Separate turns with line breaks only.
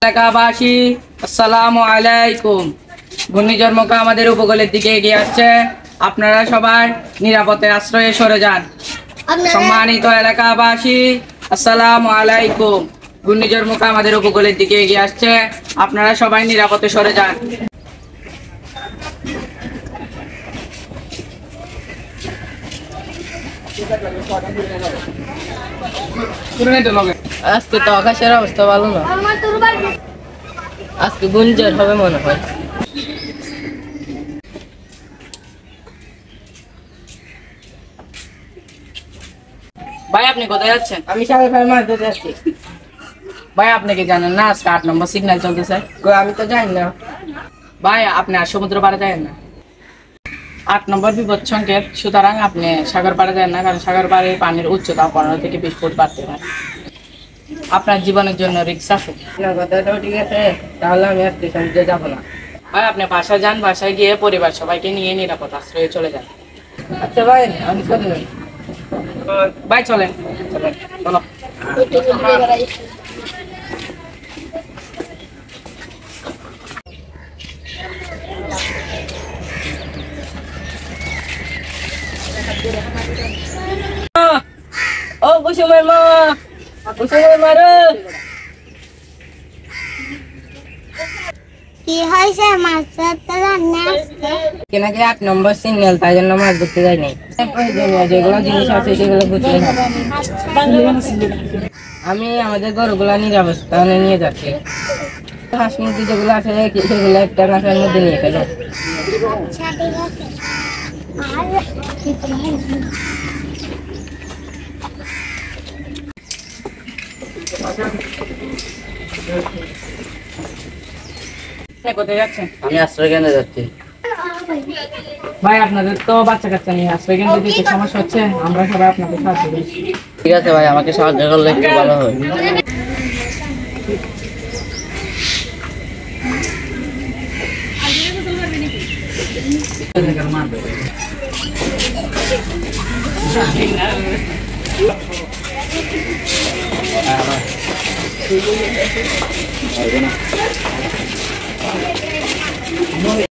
এলাকাবাসী আসসালামু আলাইকুম। ঘূর্ণিঝড় মোকা আমাদের উপকূলের দিকে এগিয়ে আসছে, আপনারা সবাই নিরাপদে আশ্রয়ে সরে যান। সম্মানিত এলাকাবাসী আসসালামু আলাইকুম। ঘূর্ণিঝড় মোকা আমাদের উপকূলের দিকে এগিয়ে আসছে, আপনারা সবাই নিরাপদে সরে যান।
আজকে তো আকাশের অবস্থা ভালো না, আজকে ঘূর্ণিঝড় হবে মনে হয়।
ভাই আপনি কোথায় যাচ্ছেন?
আমি সাগর ভাই মাছ ধরতে যাচ্ছি।
ভাই আপনি কি জানেন না আজকে 8 নম্বর সিগন্যাল চলতেছে?
আমি তো জানি না।
ভাই আপনি আর সমুদ্র পাড়ে যায় না, 8 নম্বর বিপদ সংকেত, সুতরাং আপনি সাগর পাড়ে যায় না, কারণ সাগর পাড়ে পানির উচ্চতা 15 থেকে 20 ফুট বাড়তে পারে। আপনার জীবনের জন্য রিস্ক আছে।
কথাটাও ঠিক আছে, তাহলে আমি আজকে সমুদ্রে যাবো না।
ভাই আপনি বাসায় যান, বাসায় গিয়ে পরিবার সবাইকে নিয়ে নিরাপদ আশ্রয়ে চলে যান।
আচ্ছা ভাই, আমি চললাম।
ভাই চলেন চলেন, চলো।
ও কুসুমের মা, কুসুমের মা রে।
কি হয়েছে? মাছ ধরতে রান্না আসছে?
নাকি 8 নম্বর সিগন্যাল, তাই জন্য মাছ ধরতে যাই নাই। প্রয়োজনীয় যেগুলো জিনিস আছে সেগুলো বুঝতে হবে। আমি আমাদের গরুগুলা নিরাপদ স্থানে নিয়ে যাচ্ছি। হাঁস মুরগি যেগুলো আছে সেগুলো একটা মাসের মধ্যে নিয়ে ফেলো।
আচ্ছা, ঠিক আছে।
আপনি কোথায় যাচ্ছেন?
আমি আশ্রয় কেন্দ্রে যাচ্ছি।
ভাই আপনাদের তো বাচ্চা কাচ্চা নিয়ে আশ্রয় কেন্দ্রে দিতে সমস্যা হচ্ছে, আমরা সবাই আপনাকে সাহায্য করি।
ঠিক আছে ভাই, আমাকে সাহায্য করলে একটু ভালো হয়।